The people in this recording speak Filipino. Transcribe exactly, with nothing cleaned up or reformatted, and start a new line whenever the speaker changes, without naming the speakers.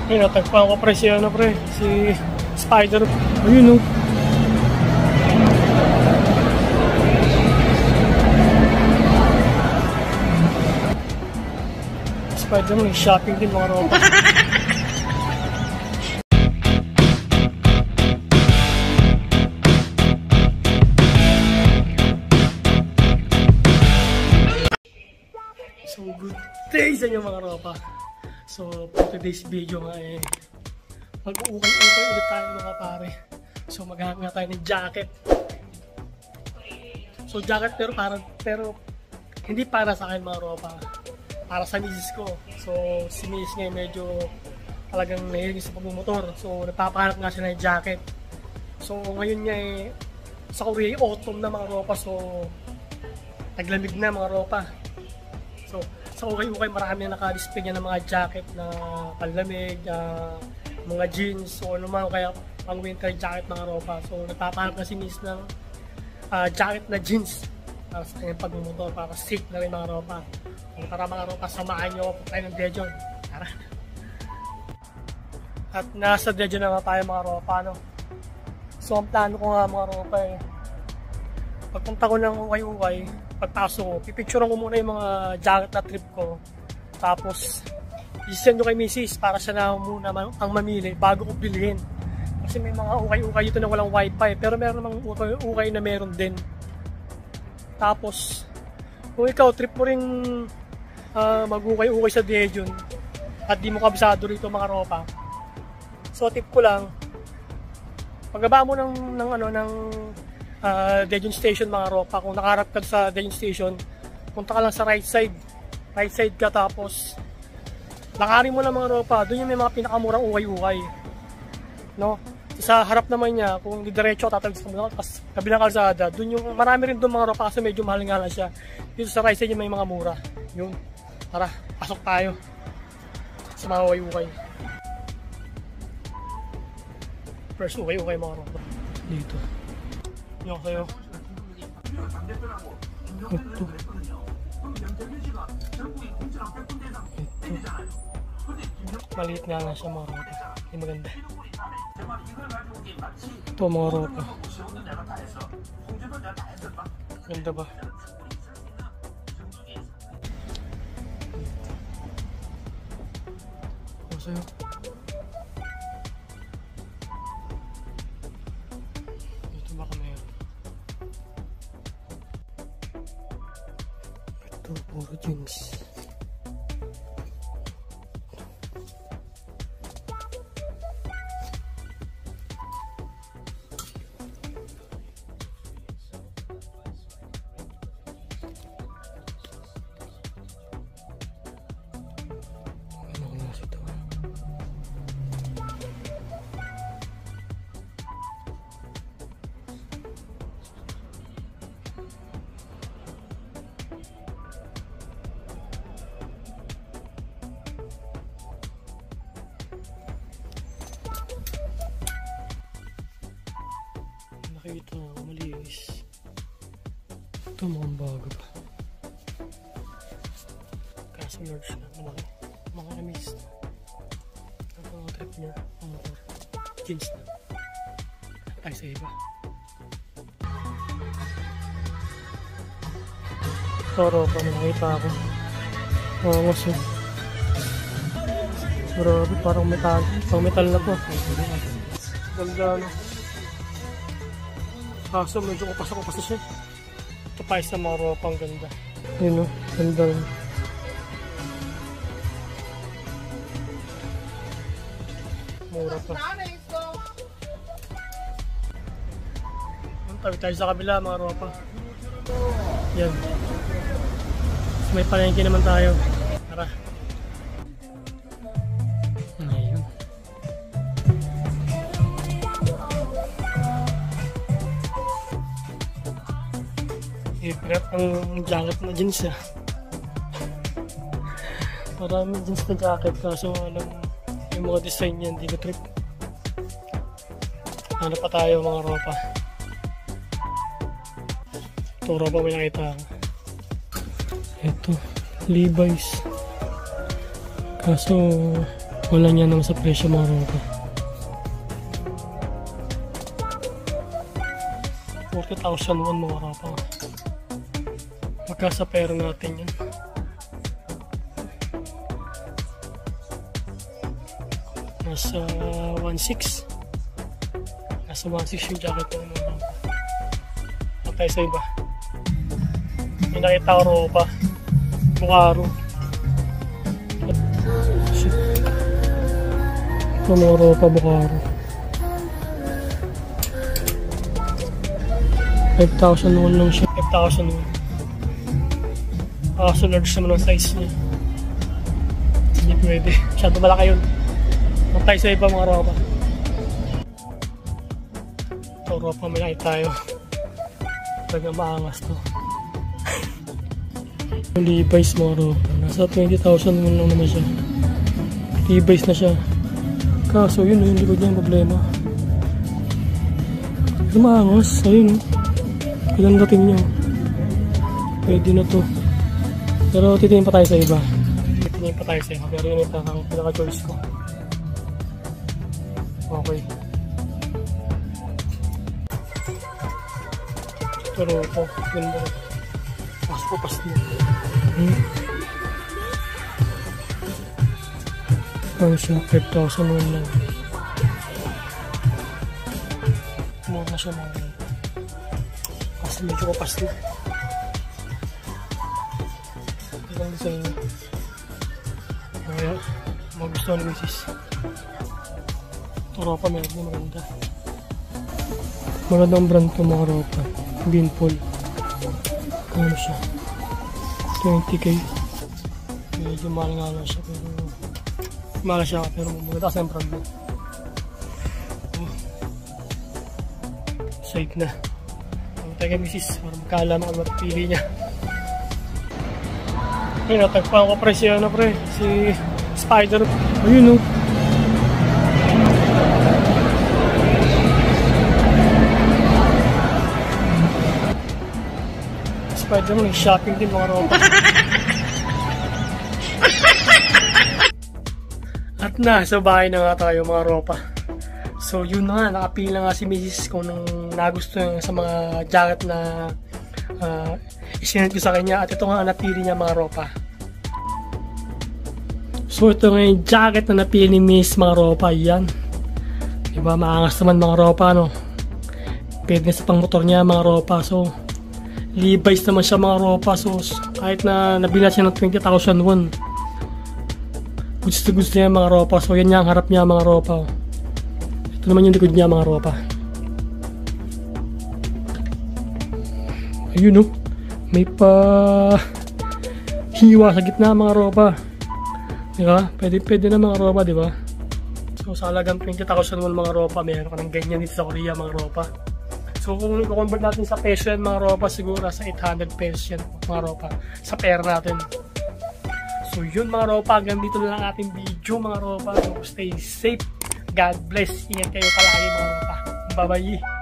Ayun, natagpuan ko pre si ano pre, si Spider. Ayun o. Spider mo, shopping din mga ropa. So good day sa inyo mga ropa. So, for today's video nga eh, mag-uukay-ukay ulit tayo mga pare. So, maghahanap nga tayo ng jacket. So, jacket pero para, pero hindi para sa akin mga ropa. Para sa misis ko. So, si misis ngayon medyo talagang nahilig sa pagmumotor. So, nagpapahanap nga siya ng jacket. So, ngayon niya eh, sa Korea, autumn na mga ropa. So, taglamig na mga ropa. So, sa ukay-ukay marami na naka-display niya ng mga jacket na panlamig, uh, mga jeans, so ano man, kaya pang winter jacket mga ropa. So nagpapahanap na si miss ng uh, jacket na jeans para sa kanyang pagmumotor, para safe na rin mga ropa. Kung tara mga ropa, samahan nyo ako tayo ng Daejeon. Tara! At nasa Daejeon na nga tayo mga ropa, no? So ang plano ko nga mga ropa eh, pagpunta ko ng ukay-ukay, pagpasok ko, pipicturean ko muna yung mga jacket na trip ko. Tapos, isend ko kay misis para siya na muna ang mamili bago ko bilhin. Kasi may mga ukay-ukay dito na walang wifi, pero meron namang ukay na meron din. Tapos, kung ikaw trip mo rin uh, mag-ukay-ukay sa Daejeon at di mo kabisado rito mga ropa, so tip ko lang, pagbaba mo ng, ng ano, ng Uh, Daejeon Station mga ropa, kung nakaharap ka sa Daejeon Station, punta ka lang sa right side right side ka, tapos lakarin mo lang mga ropa, doon yung may mga pinakamurang ukay-ukay, no? Sa harap naman niya, kung didiretso tatawid sa mga tapos kabilang kalsada, doon yung marami rin doon mga ropa kasi medyo mahal nga lang siya. Dito sa right side yung may mga mura. Yun, tara, pasok tayo sa mga ukay-ukay. First ukay-ukay mga ropa dito. Yung kayo. Ito. Ito. Maliit nga nga siya mga ropa. Hindi maganda. Ito mga ropa. Ganda ba? Ito sa'yo. Ito, puro jeans. Ano ko nasa ito? Nakita na ako malinis. Ito mukhang bago pa. Kaso large na, malaki. Mga kamis na. Ang mga trip niya, ang motor. Jeans na. Tayo sa iba. Toro pa na nakita ako. Mga maso. Grabe, parang metal. Pang metal na po. Ganda no. Kaso medyo kupas-kupas siya. Ito pa isa mga ropang ganda. Yun o, ganda rin. Mura pa. Tabi tayo sa kabila mga ropa. Yan. May palengke naman tayo. Tara. Ayun. I-prep ang jacket na jeans ah. Maraming jeans na jacket kaso alam yung mga design yan, hindi ko trip. Ano pa tayo mga ropa? Ito ropa may nakita ako. Ito, Levi's. Kaso Wala niya naman sa presyo mga ropa. forty thousand won mga ropa. Magka sa pera natin yan. Nasa one six. Nasa one six yung jacket ko mga ropa. Patay sa iba. May nakita ko ropa. Bukaro. Ito mga ropa Bukaro. five thousand won lang siya. five thousand won. Kaso large naman ang size niya. Hindi pwede. Masyado malaki yun. Matay sa iba mga ropa. Ito ropa may nakita tayo. Talagang maangas to. Yung Levi's mga ropa. Nasa twenty thousand won lang naman siya. Levi's na siya. Kaso yun yung likod niya yung problema. Pero maangas. Ayun. Ilang dating niya. Pwede na to. Pero titingin pa tayo sa iba. Titingin pa tayo sa iba. Pero yun yung pinaka-choice ko. Okay. Pero ito. Ganda. Pasko pasko. Hmm. Ano siya? five thousand won lang. Muna siya mga. Kasi medyo kapas din. Ilang design niya. Kaya magustuhan ni misis. Ito ropa meron na maganda. Magandang brand ito mga ropa. Beanpol. Ano siya? twenty K. Medyo mahal nga lang siya pero mahal siya pero maganda kasi ang brand mo. Side na. Taga misis para magkaalaman kung mapipili niya. Ayun, natagpaan ko pre si ano pre, si Spider. Ayun o. Spider mo, nag-shopping din mga ropa. At nasa bahay na nga tayo mga ropa. So yun na nga, nakapili na nga si misis kung nung nagusto niya sa mga jacket na uh, isinend ko sa kanya. At ito nga napili niya mga ropa. So ito nga yung jacket na napili ni miss mga ropa. Yan. Diba maangas naman mga ropa no. Pwede sa pang motor niya mga ropa. So Levi's naman siya mga ropa. So kahit na nabila siya ng twenty thousand won, gusto gusto niya mga ropa. So yan niya ang harap niya mga ropa. Ito naman yung likod niya mga ropa. Ayun oh. May pa hiwa sa gitna mga ropa. Diba? Pwede, pwede na mga ropa, diba? So sa halagang twenty thousand won mga ropa, meron ka ng ganyan dito sa Korea mga ropa. So kung i-convert natin sa peso yan mga ropa, siguro sa eight hundred pesos yan mga ropa. Sa pera natin. So yun mga ropa, hanggang dito na lang ating video mga ropa. So stay safe. God bless. Ingat kayo palagi mga ropa. Bye bye.